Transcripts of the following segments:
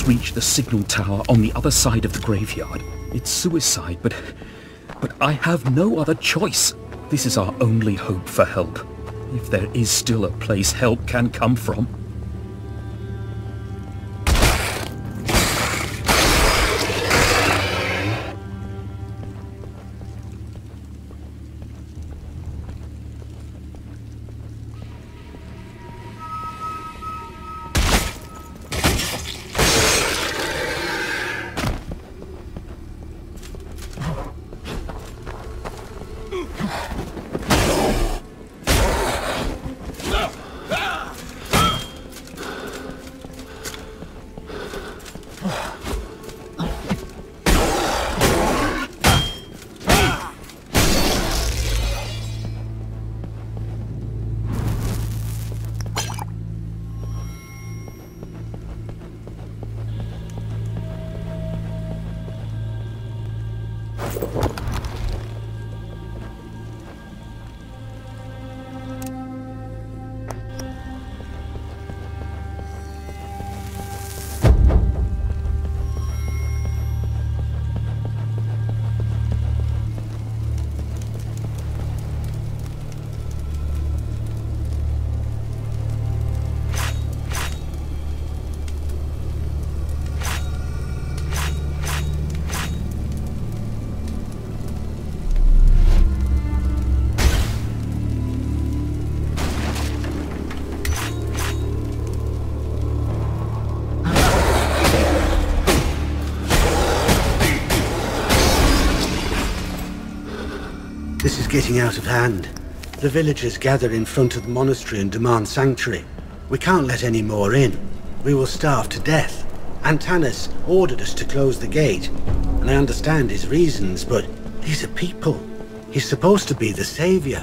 reach the signal tower on the other side of the graveyard. It's suicide, but I have no other choice. This is our only hope for help. If there is still a place help can come from. This is getting out of hand. The villagers gather in front of the monastery and demand sanctuary. We can't let any more in. We will starve to death. Antanas ordered us to close the gate, and I understand his reasons, but these are people. He's supposed to be the savior.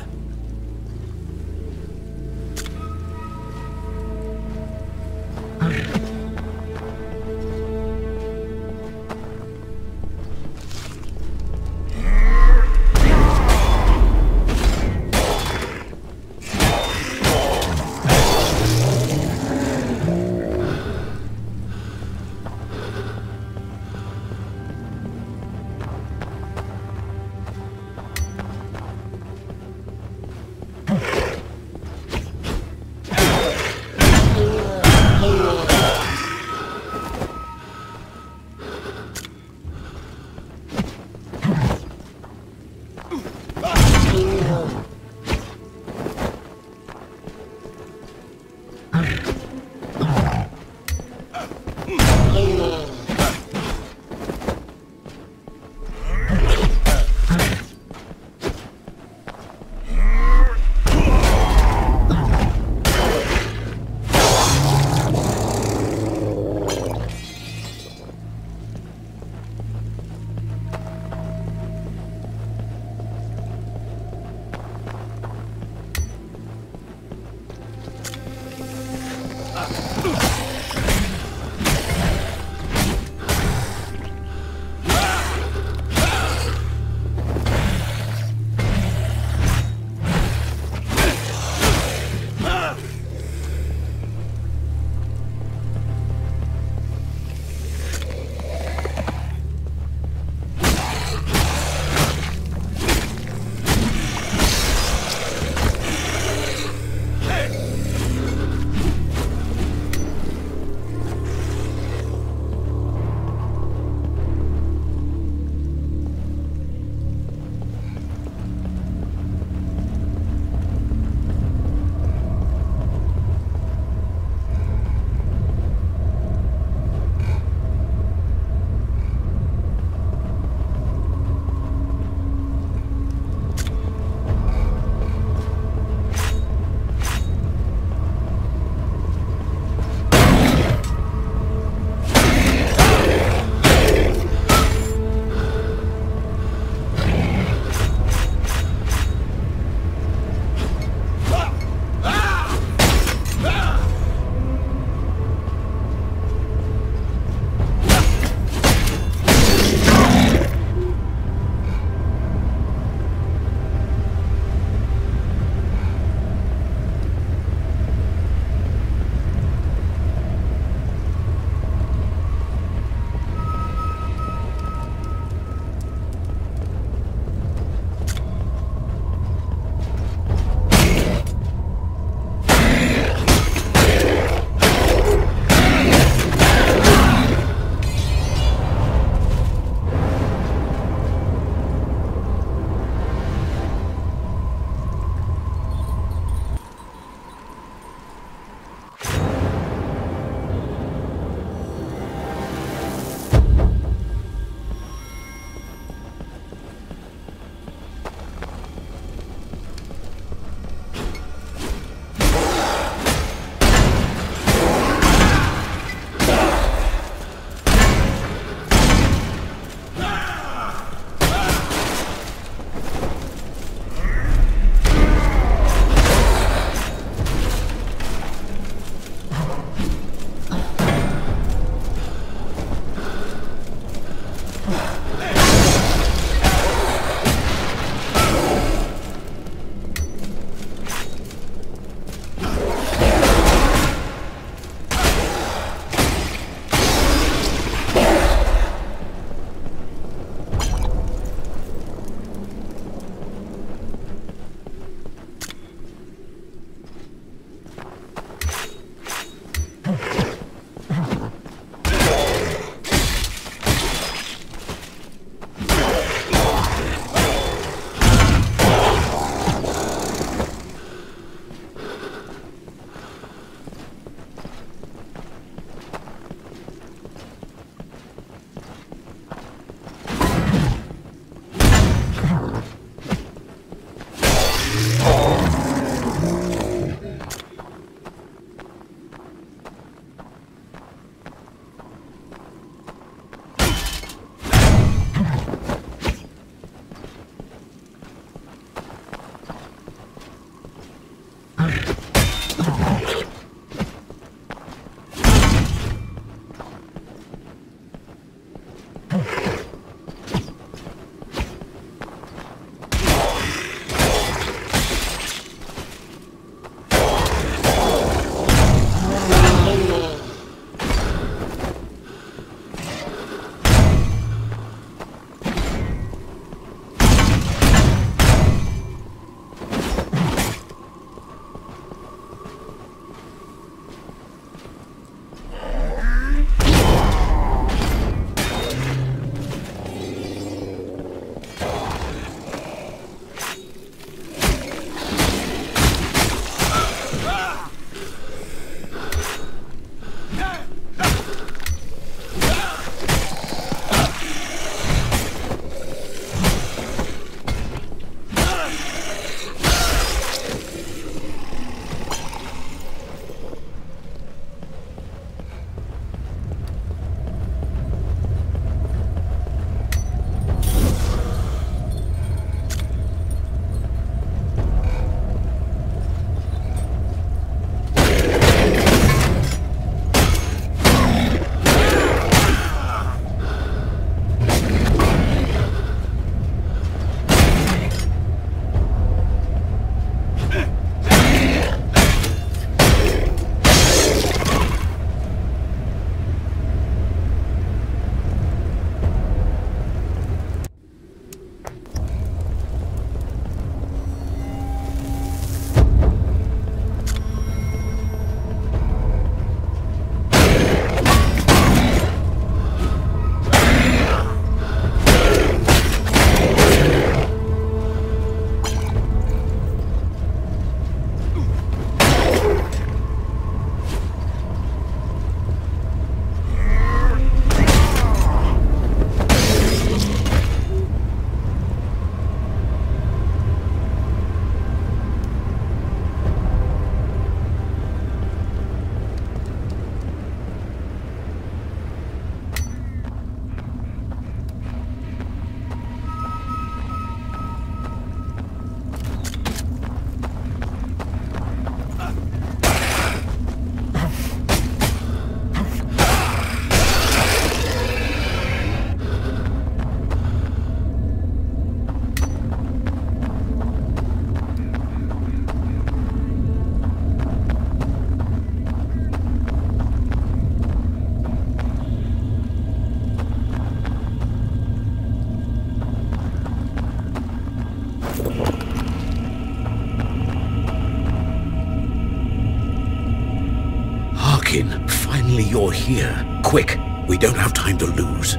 Finally you're here. Quick, we don't have time to lose.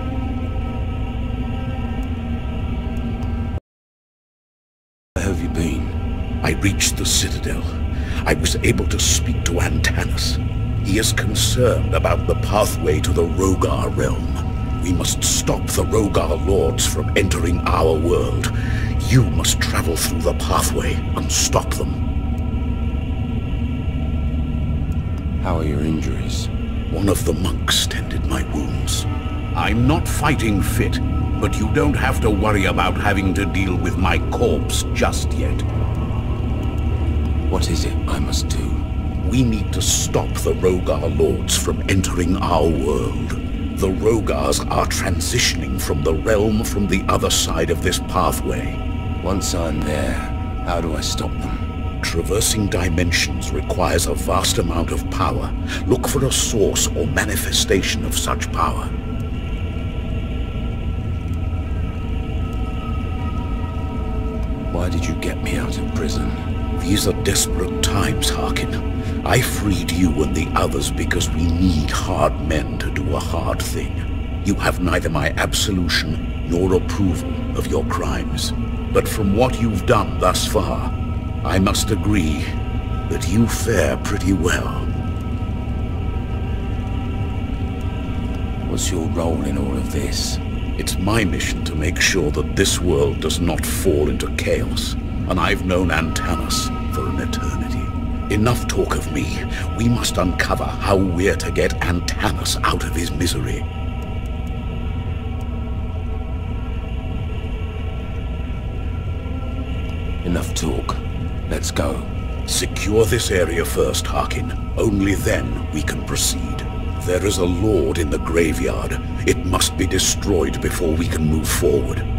Where have you been? I reached the Citadel. I was able to speak to Antanas. He is concerned about the pathway to the Rogar realm. We must stop the Rogar lords from entering our world. You must travel through the pathway and stop them. How are your injuries? One of the monks tended my wounds. I'm not fighting fit, but you don't have to worry about having to deal with my corpse just yet. What is it I must do? We need to stop the Rogar lords from entering our world. The Rogars are transitioning from the realm from the other side of this pathway. Once I'm there, how do I stop them? Traversing dimensions requires a vast amount of power. Look for a source or manifestation of such power. Why did you get me out of prison? These are desperate times, Harkin. I freed you and the others because we need hard men to do a hard thing. You have neither my absolution nor approval of your crimes. But from what you've done thus far, I must agree that you fare pretty well. What's your role in all of this? It's my mission to make sure that this world does not fall into chaos, and I've known Antanas for an eternity. Enough talk of me. We must uncover how we're to get Antanas out of his misery. Enough talk. Let's go. Secure this area first, Harkin. Only then we can proceed. There is a lord in the graveyard. It must be destroyed before we can move forward.